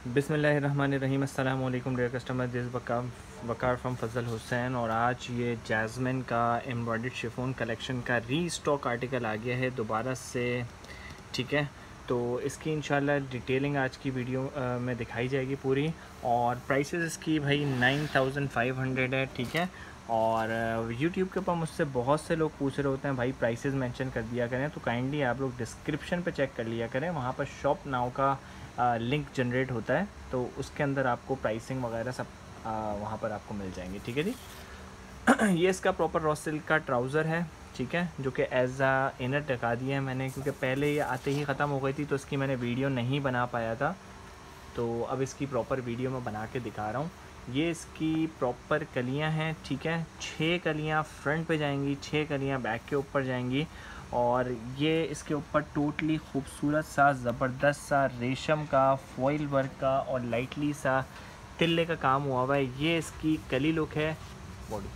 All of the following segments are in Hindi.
बिस्मिल्लाहिर्रहमानिर्रहीम। अस्सलाम वालेकुम dear customer, this Waqar from Fazal Hussain. और आज ये जैस्मिन का एम्ब्रॉयडर्ड शिफॉन कलेक्शन का रीस्टॉक आर्टिकल आ गया है दोबारा से। ठीक है, तो इसकी इंशाल्लाह डिटेलिंग आज की वीडियो में दिखाई जाएगी पूरी। और प्राइसेस इसकी भाई 9500 है। ठीक है, और यूट्यूब के ऊपर मुझसे बहुत से लोग पूछ रहे होते हैं भाई प्राइसेस मेंशन कर दिया करें, तो काइंडली आप लोग डिस्क्रिप्शन पे चेक कर लिया करें, वहाँ पर शॉप नाउ का लिंक जनरेट होता है, तो उसके अंदर आपको प्राइसिंग वगैरह सब वहाँ पर आपको मिल जाएंगे। ठीक है जी। ये इसका प्रॉपर रॉ सिल्क का ट्राउज़र है। ठीक है, जो कि एज आ इनर टिका दिया है मैंने, क्योंकि पहले ये आते ही ख़त्म हो गई थी तो इसकी मैंने वीडियो नहीं बना पाया था, तो अब इसकी प्रॉपर वीडियो मैं बना के दिखा रहा हूँ। ये इसकी प्रॉपर कलियाँ हैं। ठीक है, 6 कलियाँ फ्रंट पे जाएंगी, 6 कलियाँ बैक के ऊपर जाएंगी। और ये इसके ऊपर टोटली खूबसूरत सा ज़बरदस्त सा रेशम का फॉइल वर्क का और लाइटली सा तिल्ले का काम हुआ हुआ है। ये इसकी कली लुक है। बॉडी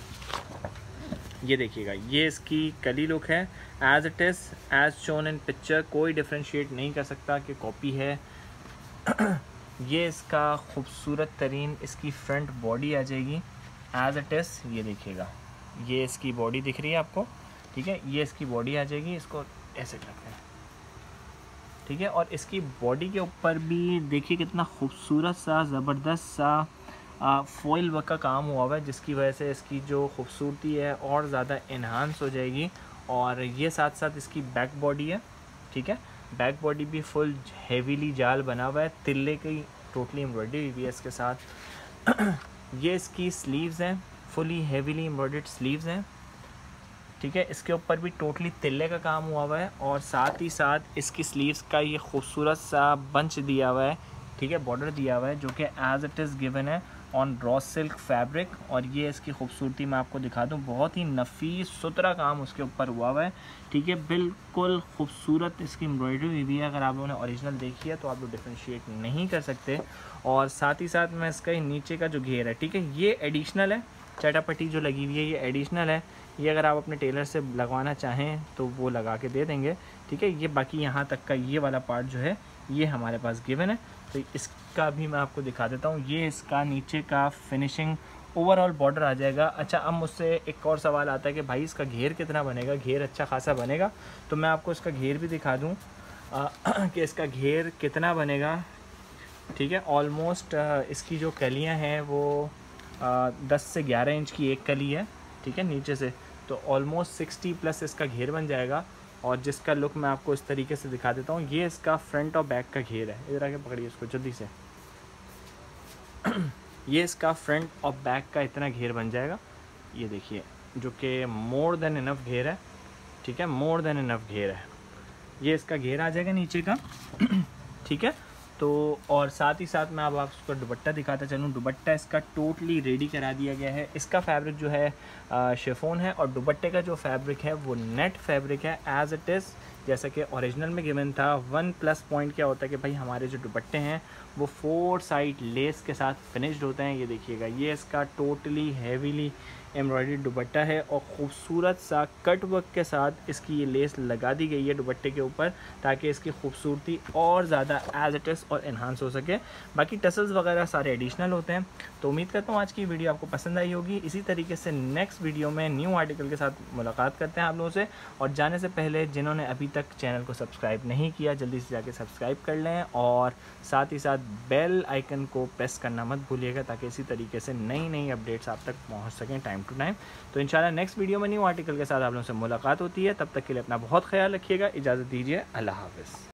ये देखिएगा, ये इसकी कली लुक है as it is, as shown in picture. कोई डिफ्रेंशिएट नहीं कर सकता कि कॉपी है। ये इसका खूबसूरत तरीन इसकी फ्रंट बॉडी आ जाएगी एज इट इज़। ये देखिएगा, ये इसकी बॉडी दिख रही है आपको। ठीक है, ये इसकी बॉडी आ जाएगी, इसको ऐसे करते हैं। ठीक है, और इसकी बॉडी के ऊपर भी देखिए कितना खूबसूरत सा ज़बरदस्त सा फॉइल वर्क का काम हुआ हुआ है, जिसकी वजह से इसकी जो खूबसूरती है और ज़्यादा इन्हांस हो जाएगी। और ये साथ साथ इसकी बैक बॉडी है। ठीक है, बैक बॉडी भी फुल हेवीली जाल बना हुआ है, तिल्ले की टोटली एम्ब्रॉयडरी हुई है इसके साथ। ये इसकी स्लीव्स हैं, फुली हेवीली एम्ब्रॉयडर्ड स्लीव्स हैं। ठीक है, इसके ऊपर भी टोटली तिल्ले का काम हुआ हुआ है, और साथ ही साथ इसकी स्लीव्स का ये खूबसूरत सा बंच दिया हुआ है। ठीक है, बॉर्डर दिया हुआ है जो कि एज इट इज़ गिवन है ऑन रॉ सिल्क फैब्रिक। और ये इसकी खूबसूरती मैं आपको दिखा दूँ, बहुत ही नफीस सुथरा काम उसके ऊपर हुआ हुआ है। ठीक है, बिल्कुल खूबसूरत इसकी एम्ब्रॉयडरी हुई है। अगर आप लोगों ने ओरिजिनल देखी है तो आप लोग डिफ्रेंशिएट नहीं कर सकते। और साथ ही साथ मैं इसका नीचे का जो घेर है, ठीक है, ये एडिशनल है। चटापट्टी जो लगी हुई है ये एडिशनल है। ये अगर आप अपने टेलर से लगवाना चाहें तो वो लगा के दे देंगे। ठीक है, ये बाकी यहाँ तक का ये वाला पार्ट जो है ये हमारे पास गिवन है, तो इसका भी मैं आपको दिखा देता हूँ। ये इसका नीचे का फिनिशिंग ओवरऑल बॉर्डर आ जाएगा। अच्छा, अब मुझसे एक और सवाल आता है कि भाई इसका घेर कितना बनेगा। घेर अच्छा खासा बनेगा, तो मैं आपको इसका घेर भी दिखा दूँ कि इसका घेर कितना बनेगा। ठीक है, ऑलमोस्ट इसकी जो कलियाँ हैं वो 10 से 11 इंच की एक कली है। ठीक है, नीचे से तो ऑलमोस्ट 60 प्लस इसका घेर बन जाएगा। और जिसका लुक मैं आपको इस तरीके से दिखा देता हूँ। ये इसका फ्रंट और बैक का घेर है। इधर आके पकड़िए इसको जल्दी से। ये इसका फ्रंट और बैक का इतना घेर बन जाएगा, ये देखिए, जो कि मोर देन इनफ घेर है। ठीक है, मोर देन इनफ घेर है। ये इसका घेर आ जाएगा नीचे का। ठीक है, तो और साथ ही साथ मैं अब आपको दुपट्टा दिखाता चलूँ। दुपट्टा इसका टोटली रेडी करा दिया गया है। इसका फैब्रिक जो है शिफॉन है, और दुपट्टे का जो फैब्रिक है वो नेट फैब्रिक है एज इट इज़, जैसा कि ओरिजिनल में गिवन था। 1 प्लस पॉइंट क्या होता है कि भाई हमारे जो दुपट्टे हैं वो 4 साइड लेस के साथ फिनिश्ड होते हैं। ये देखिएगा, ये इसका टोटली हैवीली एम्ब्रॉयडरी दुपट्टा है, और ख़ूबसूरत सा कट वर्क के साथ इसकी ये लेस लगा दी गई है दुपट्टे के ऊपर, ताकि इसकी खूबसूरती और ज़्यादा एज इट इज़ और इन्हांस हो सके। बाकी टसल्स वगैरह सारे एडिशनल होते हैं। तो उम्मीद करता हूँ आज की वीडियो आपको पसंद आई होगी। इसी तरीके से नेक्स्ट वीडियो में न्यू आर्टिकल के साथ मुलाकात करते हैं आप लोगों से। और जाने से पहले जिन्होंने अभी तक चैनल को सब्सक्राइब नहीं किया, जल्दी से जाके सब्सक्राइब कर लें, और साथ ही साथ बेल आइकन को प्रेस करना मत भूलिएगा, ताकि इसी तरीके से नई नई अपडेट्स आप तक पहुँच सकें टाइम टू टाइम। तो इंशाल्लाह नेक्स्ट वीडियो में न्यू आर्टिकल के साथ आप लोगों से मुलाकात होती है। तब तक के लिए अपना बहुत ख्याल रखिएगा। इजाज़त दीजिए, अल्लाह हाफ़िज़।